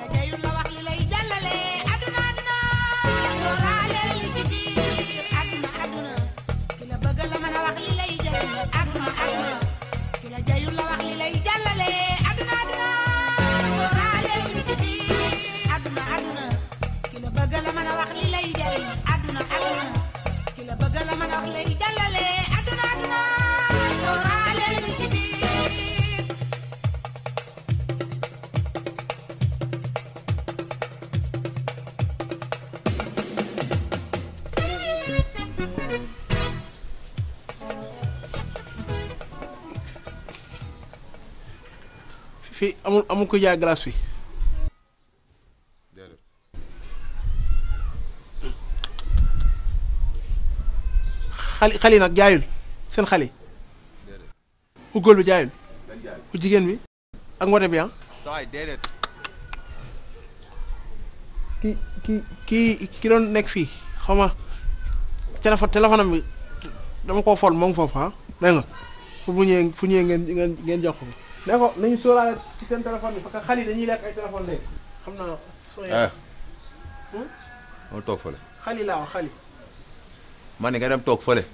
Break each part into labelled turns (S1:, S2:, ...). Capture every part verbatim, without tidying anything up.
S1: jayul la wax li lay jàllale aduna aduna sooraaleel li ci biir aduna aduna ki la bëgg la mën a wax li lay jayul aduna aduna ki la jayul la wax li lay jàllale aduna aduna sooraaleel li ci biir aduna aduna ki la bëgg la mën a wax li lay jayul aduna aduna ki la bëgg la mën a wax lay jàllale aduna aduna sooraaleel li ci biir
S2: fii amul amul ko jaay glace fii xali xali nag jaayul seen xali ku góor bi jaayul ku jigéen bi ak ngote bi ah
S3: sawaay déedéet
S2: ki ki kii ki doon nekk fii xaw ma téléphone téléphone am bi dama koo fol moom foofu ah dégg nga fu mu ñëwee fu ñëwee ngeen ngeen ngeen jox ko ne ko nañu sóoraale ci seen téléphone bi parce que xale yi dañuy lekk ay téléphone léegi xam naa soo
S3: eh moo toog fële
S2: xali laa wax xali
S3: man ni nga dem toog fële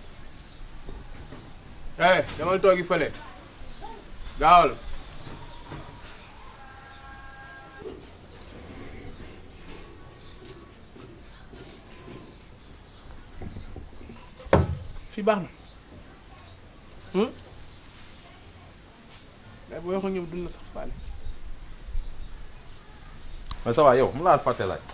S4: eh dama toogi fële gaawal
S2: fii baax na mais boo waxoon ñoom dund na sax faale
S3: mais sawaay yow mu laa fàtte laaj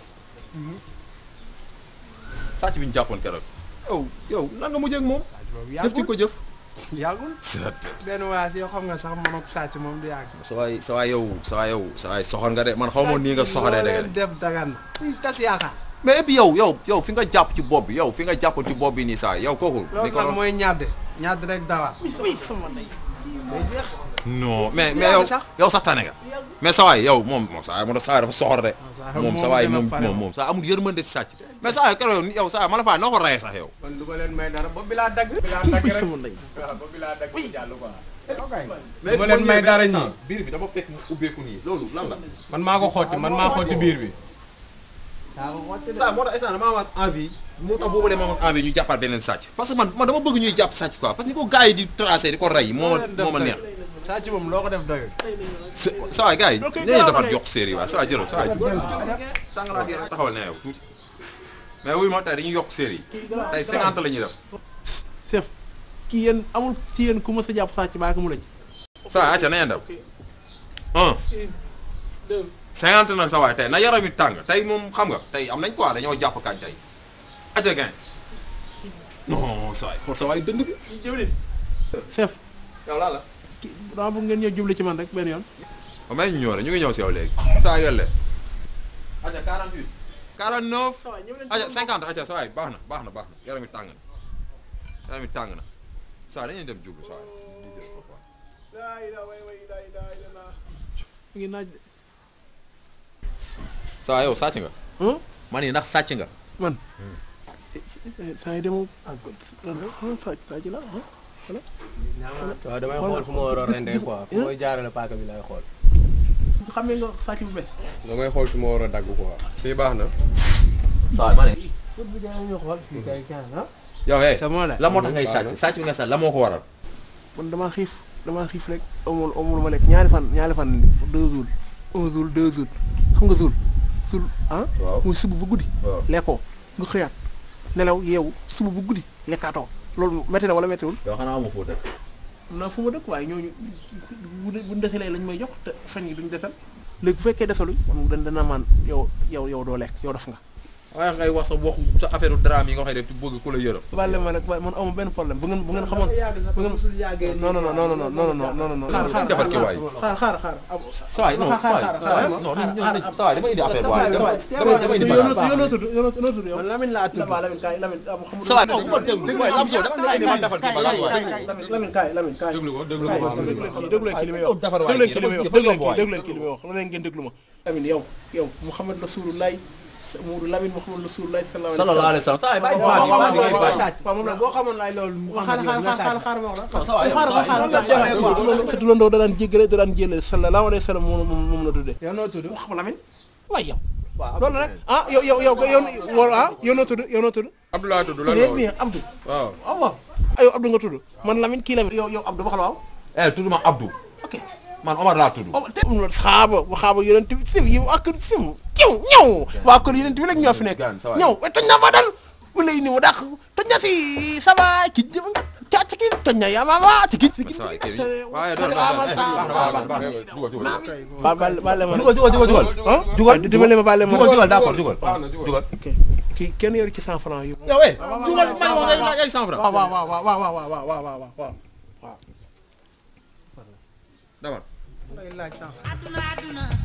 S3: sàcc bi ñu jàppoon keroog yow yow nan nga mujjee ak moom jëf ci ko jëf
S5: yàggul benn waas yow xam nga sax man ak sàcc moom du yàgg.
S3: sawaay sawaay yow sawaay yow sawaay soxor nga de man xaw ma nii nga soxoree de
S5: def dagan na kuy tas yaakaar.
S3: mais et puis yow yow yow fi nga jàpp ci bopp bi yow fi nga jàppoon ci bopp bi nii saa yow kooku
S5: loolu nag mooy ñàdd ñàdd rek dawa
S2: oui sama ndey
S3: non mais mais yow yow sax tane nga mais sawaay yow moom moom sawaay moom sawaay dafa soxor de moom sawaay moom moom moom saa amul yërmande si sàcc mais sawaay keroog yow sawaay ma la faa noo ko rayee sax yow
S5: man du ma leen may dara bopp bi laa dagg bi laa dagg rek
S2: sama ndey
S5: waaw bopp bi laa dagg jàll quoi
S3: mais
S5: ma leen may dara ñii
S3: biir bi dama fekk mu ubbeeku nii loolu lan la
S5: man maa ko xotti man maa xotti biir bi
S3: saa moo tax instant dama amaat envie moo tax boobu de ma amoon envie ñu jàppaat beneen sàcc parce que man man dama bëgg ñuy jàpp sàcc quoi parce que ni ko gars yi di tracé di ko rey moo ma moo ma neex
S5: sàcc moom loo ko def doyul
S3: sa waay gars yi dañuy defar yokk série waaw sa waay jëlal sa waay tàngalaa gi taxawal ne yow tuuti mais wuy ma tey dañuy yokk série yi tey cinquante la ñuy def
S2: chef kii yéen amul ci yéen ku ma sa jàpp sàcc baa ko mu lañ
S3: sa waay acca na ngeen def un cinquante nag sa waay tey na yaram yi tàng tey moom xam nga tey am nañ quoi dañoo jàpp kañ tey acca gain non sa waay xool sa waay dënd bi
S2: jëwlin chef
S3: yow laa la
S2: kii dama bëgg ngeen ñëw jubli ci man rek benn yoon
S3: ba may ñu ñëw rek ñu ngi ñëw si yow léegi saa yelle acca quarante-huit quarante-neuf acca cinquante acca sa waay baax na baax na baax na yaram yi tàng na yaram yi tàng na saa dañuy dem jublu sa waay
S2: mu ngi naaj de
S3: saa yow sàcc nga man yi ndax sàcc nga
S2: man saa yi demoo sàcc sàcc la voilà
S5: waaw damay xool fu ma war a rendee quoi fu may jaarale paaka bi lay xool
S2: xam nga sàcc bu bees
S5: damay xool fi ma war a dagg quoi fii baax na
S3: saa ma ne
S2: bu jaay ñu xool fii kay kan ah
S3: yow hey
S2: sama la
S3: la moo tax ngay sàcc sàcc bi nga sàcc la moo ko waral
S2: man damaa xiif damaa xiif rek amul amul ma lekk ñaari fan ñaari fan deux jours un jour deux jours xam nga jour jour ah muy suba bu guddi lekkoo nga xëyaat nelaw yeewu suba bu guddi lekkaatoo loolu métti na wala méttiwul
S3: yow xanaa amoo foo dëkk
S2: am naa fu ma dëkk waaye ñooñu bu bu desalee lañ may jox te fan yi duñ desal léegi bu fekkee desaluñ man dan dana maan yow yow yow doo lekk yow def nga
S3: waaye ngay wax sa waxu sa affaire drame yi nga xam ne def ci bëgg ku la yërëm
S2: baal ma nag man amu benn problème bu ngeen bu ngeen xamoon bu ngeen non non non non non non non non non
S3: xaar xaar defar ki waay
S2: xaar xaar xaar
S3: saa waay non saa waay non saa waay dama indi affaire waay dama dama indi bagage
S2: yow noo tudd yow noo tudd yow
S5: Lamine laa tudd
S2: Lamine kaay Lamine xamul
S3: saa waay non bu ma déglu waay am soo dama nga indi man defar ki bagage waay
S2: Lamine kaay Lamine kaay
S5: déglu ko déglu ko
S2: déglu leen kii li may wax déglu leen kii li may wax déglu leen kii li may wax la leen ngeen déglu ma Lamine yow yow Mouhamed Rasulullah Mourou Lamine Mouhamed Rasulullah
S3: sallallahu alayhi wa sallam saa waay bàyyi bàyyi bàyyi sàcc
S5: waaw moom la boo xamoon laay loolu
S2: xaar xaar xaar xaar ma wax la
S3: saa waay
S2: xaar xaar sa turandoo da daan jéggale da daan jéllale sallallahu alayhi wa sallam moom moom la tuddee
S5: yow noo tudd
S2: wax ma Lamine waaye yow.
S5: waaw
S2: loolu rek ah yow yow yow yow yow ah yow noo tudd yow noo tudd.
S4: Abdoulaye tudd la
S2: très
S4: lool
S2: bien Abdou.
S4: waaw
S2: ah waaw yow Abdou nga tudd man Lamine kii Lamine. yow yow Abdou waxal waaw.
S3: eh tudd ma Abdou.
S2: ok
S3: man Omar laa tudd.
S2: oh te mu xaaba xaaba yonent bi sim yi waa kër sim ñëw ñëw waa kër yonent bi rek ñoo fi nekk ñëw toj na fa dal bu lay ni mu dàq toj na fi sama ki jëm nga càcc ki toj na yaa maama ci ki
S3: waaye doon
S2: ba ba ba le ma
S5: jugal jugal jugal jugal.
S2: ah
S5: jugal
S2: dimbale ma bale ma
S5: jugal jugal d'accord jugal.
S4: baax na jugal
S2: ok kii kenn yoru ci cent francs yu
S3: yow eh jugal may wax ngay ay cent francs.
S2: waaw waaw waaw waaw waaw waaw waaw waaw waaw waaw
S3: dama
S1: aduna aduna